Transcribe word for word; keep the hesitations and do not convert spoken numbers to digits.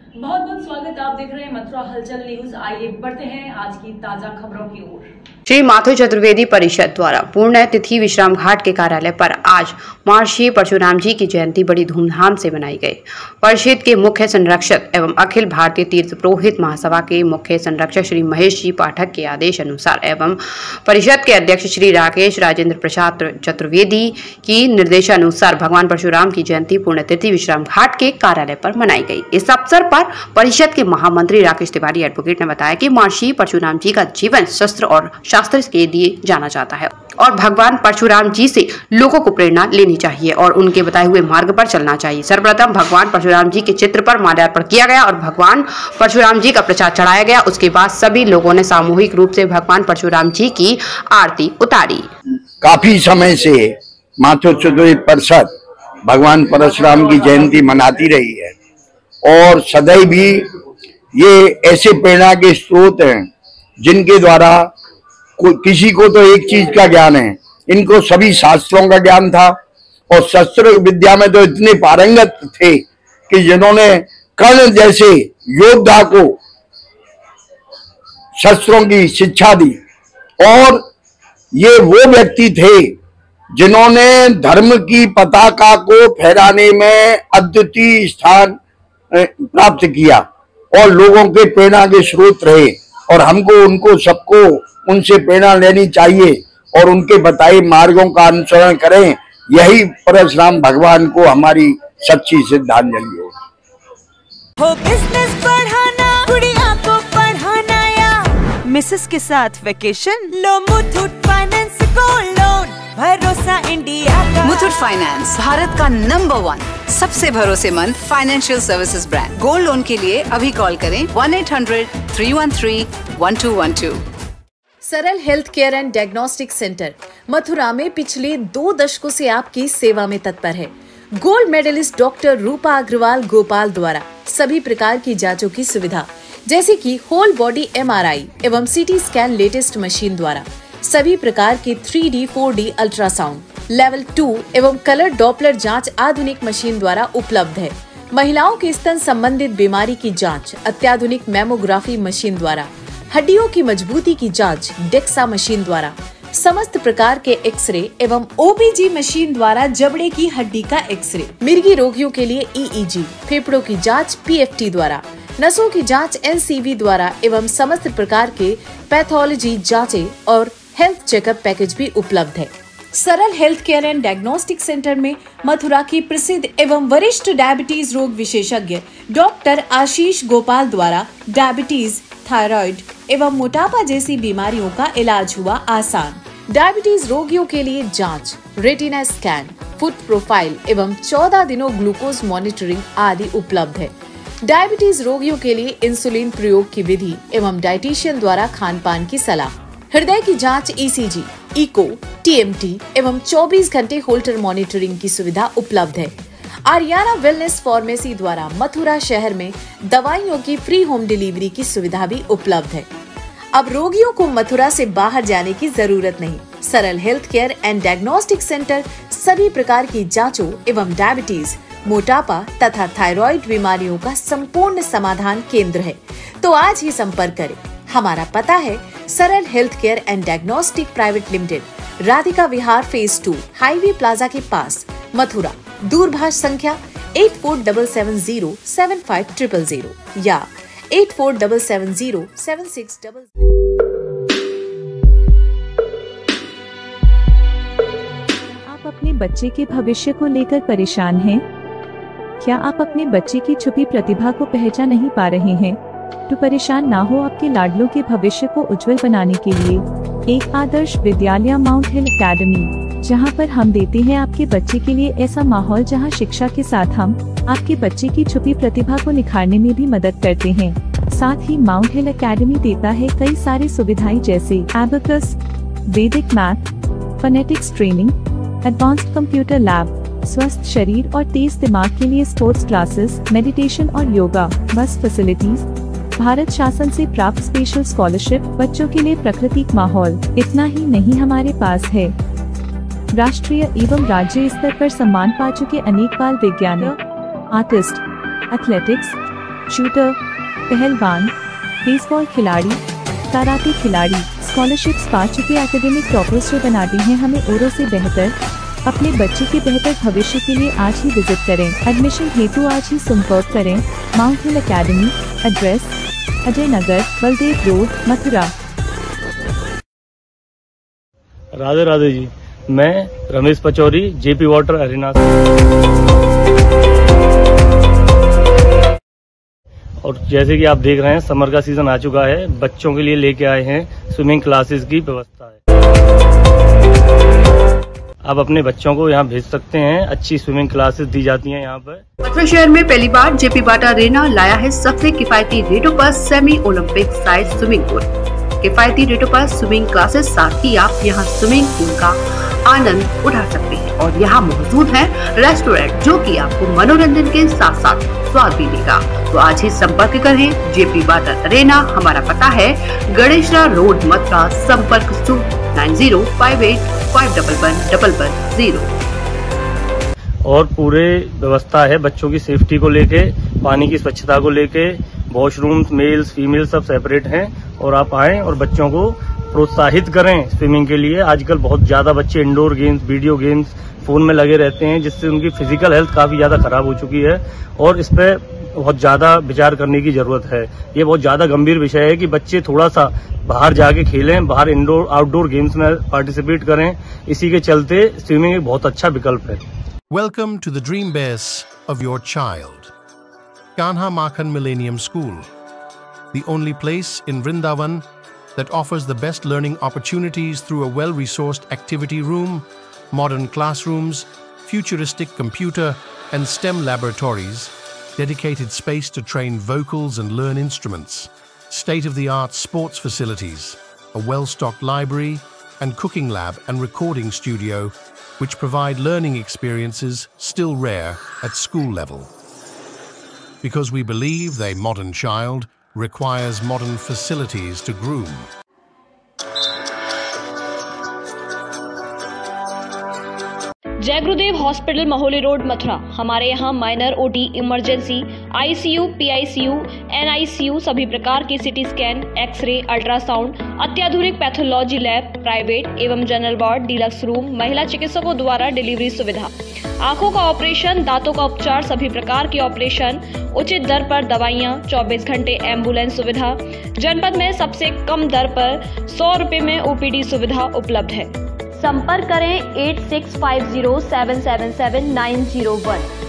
बहुत बहुत स्वागत। आप देख रहे हैं मथुरा हलचल न्यूज। आइए बढ़ते हैं आज की ताजा खबरों की ओर। श्री माधव चतुर्वेदी परिषद द्वारा पूर्ण तिथि विश्राम घाट के कार्यालय पर आज महर्षि परशुराम जी की जयंती बड़ी धूमधाम से मनाई गई। परिषद के मुख्य संरक्षक एवं अखिल भारतीय तीर्थ पुरोहित महासभा के मुख्य संरक्षक श्री महेश जी पाठक के आदेश अनुसार एवं परिषद के अध्यक्ष श्री राकेश राजेंद्र प्रसाद चतुर्वेदी की निर्देशानुसार भगवान परशुराम की जयंती पूर्ण तिथि विश्राम घाट के कार्यालय पर मनाई गई। इस अवसर पर परिषद के महामंत्री राकेश तिवारी एडवोकेट ने बताया कि महर्षि परशुराम जी का जीवन शस्त्र और शास्त्र के लिए जाना जाता है और भगवान परशुराम जी से लोगों को प्रेरणा लेनी चाहिए और उनके बताए हुए मार्ग पर चलना चाहिए। सर्वप्रथम भगवान परशुराम जी के चित्र पर माल्यार्पण किया गया और भगवान परशुराम जी का प्रसाद चढ़ाया गया। उसके बाद सभी लोगों ने सामूहिक रूप से भगवान परशुराम जी की आरती उतारी। काफी समय से माधव चतुर्वेदी परिषद भगवान परशुराम की जयंती मनाती रही है और सदैव भी ये ऐसे प्रेरणा के स्रोत हैं जिनके द्वारा किसी को तो एक चीज का ज्ञान है, इनको सभी शास्त्रों का ज्ञान था और शस्त्र विद्या में तो इतने पारंगत थे कि जिन्होंने कर्ण जैसे योद्धा को शस्त्रों की शिक्षा दी और ये वो व्यक्ति थे जिन्होंने धर्म की पताका को फहराने में अद्वितीय स्थान प्राप्त किया और लोगों के प्रेरणा के स्रोत रहे और हमको उनको सबको उनसे प्रेरणा लेनी चाहिए और उनके बताए मार्गों का अनुसरण करें। यही परशुराम भगवान को हमारी सच्ची श्रद्धांजलि हो। हो बिजनेस बढ़ाना, गुड़िया को पढ़ाना या मिसेस के साथ वेकेशन, लो मुथूट फाइनेंस गोल्ड लोन, भरोसा इंडिया का। मुथूट फाइनेंस भारत का नंबर वन सबसे भरोसेमंद financial services brand. Gold loan के लिए अभी कॉल करें one eight hundred three one three one two one two. Saral health care and diagnostic centre Mathura में पिछले दो दशकों से आपकी सेवा में तत्पर है। Gold medalist doctor Rupa Agarwal Gopal द्वारा सभी प्रकार की जांचों की सुविधा जैसे कि होल बॉडी एमआरआई एवं सीटी स्कैन लेटेस्ट मशीन द्वारा, सभी प्रकार के three D four D ultrasound, level two एवं कलर डॉपलर जांच आधुनिक मशीन द्वारा उपलब्ध है। महिलाओं के स्तन संबंधित बीमारी की जांच अत्याधुनिक मेमोग्राफी मशीन द्वारा, हड्डियों की मजबूती की जांच डेक्सा मशीन द्वारा, समस्त प्रकार के एक्सरे एवं ओबीजी मशीन द्वारा जबड़े की हड्डी का एक्सरे, मिर्गी रोगियों के लिए ईईजी, फेफड़ों की जांच पीएफटी द्वारा, नसों की जांच एनसीवी द्वारा एवं समस्त प्रकार के पैथोलॉजी जांचें और हेल्थ चेकअप पैकेज भी उपलब्ध है। Saral health care and diagnostic centre में मथुरा की प्रसिद्ध एवं वरिष्ठ डायबिटीज रोग विशेषज्ञ डॉक्टर आशीष गोपाल द्वारा डायबिटीज, थायराइड एवं मोटापा जैसी बीमारियों का इलाज हुआ आसान। डायबिटीज रोगियों के लिए जांच, रेटिना स्कैन, फुट प्रोफाइल एवं चौदह दिनों ग्लूकोज मॉनिटरिंग आदि उपलब्ध है। डायबिटीज रोगियों के लिए इंसुलिन प्रयोग की विधि एवं डाइटिशियन द्वारा खान पान की सलाह, हृदय की जांच ईसीजी, इको, टीएमटी एवं चौबीस घंटे होल्टर मॉनिटरिंग की सुविधा उपलब्ध है। आर्याना वेलनेस फार्मेसी द्वारा मथुरा शहर में दवाइयों की फ्री होम डिलीवरी की सुविधा भी उपलब्ध है। अब रोगियों को मथुरा से बाहर जाने की जरूरत नहीं। Saral health care and diagnostic centre सभी प्रकार की जांचों एवं डायबिटीज, मोटापा तथा थायराइड बीमारियों का संपूर्ण समाधान केंद्र है। तो आज ही संपर्क करें। हमारा पता है Saral health care and diagnostic private limited, Radhika Vihar phase two, highway plaza के पास, मथुरा। दूरभाष संख्या eight four double seven zero seven five triple zero या eight four double seven zero seven six double. आप अपने बच्चे के भविष्य को लेकर परेशान हैं? क्या आप अपने बच्चे की छुपी प्रतिभा को पहचान नहीं पा रहे हैं? तो परेशान ना हो। आपके लाडलों के भविष्य को उज्जवल बनाने के लिए एक Adarsh Vidyalaya mount hill academy, जहां पर हम देते हैं आपके बच्चे के लिए ऐसा माहौल जहां शिक्षा के साथ हम आपके बच्चे की छुपी प्रतिभा को निखारने में भी मदद करते हैं। साथ ही माउंट हिल एकेडमी देता है कई सारी सुविधाएं जैसे abacus, Vedic math, phonetics training, advanced computer lab, स्वस्थ शरीर और तेज दिमाग के लिए स्पोर्ट्स क्लासेस, मेडिटेशन और योगा, बस फैसिलिटीज, भारत शासन से प्राप्त स्पेशल स्कॉलरशिप, बच्चों के लिए प्राकृतिक माहौल। इतना ही नहीं, हमारे पास है राष्ट्रीय एवं राज्य स्तर पर सम्मान पा चुके अनेक बाल वैज्ञानिक, आर्टिस्ट, एथलेटिक्स, शूटर, पहलवान, बेसबॉल खिलाड़ी, कराटे खिलाड़ी स्कॉलरशिप्स पा चुके एकेडमिक टॉपर्स जो बनाती हैं हमें औरों से बेहतर। अपने बच्चे के बेहतर भविष्य के लिए आज ही विजिट करें। एडमिशन हेतु आज ही संपर्क करें। Mount hill academy, address Ajay Nagar, Baldev road, Mathura. Radhe Radhe ji, मैं Ramesh Pachauri, JP water arena. और जैसे कि आप देख रहे हैं समर का सीजन आ चुका है, बच्चों के लिए लेके आए हैं स्विमिंग क्लासेस की व्यवस्था है। आप अपने बच्चों को यहाँ भेज सकते हैं, अच्छी स्विमिंग क्लासेस दी जाती हैं यहाँ पर। मथुरा शहर में पहली बार जेपी वाटर अरेना लाया है सबसे किफायती रेटों पर semi Olympic size swimming pool. किफायती रेटों पर स्विमिंग क्लासेस, साथ ही आप यहाँ स्विमिंग पूल का आनंद उठा सकते हैं। और यहाँ मौजूद है रेस्टोरेंट जो कि आपको मनोरंजन के साथ साथ स्वाद भी देगा। तो आज ही संपर्क करें जेपी वाटर अरेना। हमारा पता है गणेशरा रोड, मथुरा। संपर्क nine zero five eight five double one double one zero. और पूरे व्यवस्था है बच्चों की सेफ्टी को लेके, पानी की स्वच्छता को लेके, वॉशरूम्स मेल्स फीमेल सब सेपरेट हैं। और आप आएं और बच्चों को प्रोत्साहित करें स्विमिंग के लिए। आजकल बहुत ज्यादा बच्चे indoor games, video games, phone में लगे रहते हैं, जिससे उनकी फिजिकल हेल्थ काफी ज्यादा खराब हो चुकी है। और इस पे बहुत ज्यादा विचार करने की जरूरत है। ये बहुत ज्यादा गंभीर विषय है कि बच्चे थोड़ा सा बाहर जाके खेलें, बाहर इंडोर आउटडोर गेम्स में पार्टिसिपेट करें। इसी के चलते स्विमिंग एक बहुत अच्छा विकल्प है। Welcome to the dream base of your child, Kanha Makhan Millennium School, the only place in Vrindavan that offers the best learning opportunities through a well-resourced activity room, modern classrooms, futuristic computer and STEM laboratories, dedicated space to train vocals and learn instruments, state-of-the-art sports facilities, a well-stocked library, and cooking lab and recording studio, which provide learning experiences still rare at school level. Because we believe a modern child requires modern facilities to groom. जय गुरुदेव hospital, Maholi road, Mathura. हमारे यहाँ minor, OT, emergency, ICU, PICU, NICU, सभी प्रकार के CT scan, x-ray, ultrasound, अत्याधुनिक pathology lab, private एवं general ward, deluxe room, महिला चिकित्सकों द्वारा डिलीवरी सुविधा, आंखों का ऑपरेशन, दांतों का उपचार, सभी प्रकार के ऑपरेशन, उचित दर पर दवाइयाँ, चौबीस घंटे एम्बुलेंस सुविधा। जनपद में सबसे कम दर पर सौ रुपए में ओपीडी सुविधा उपलब्ध है। संपर्क करें eight six five zero seven seven seven nine zero one.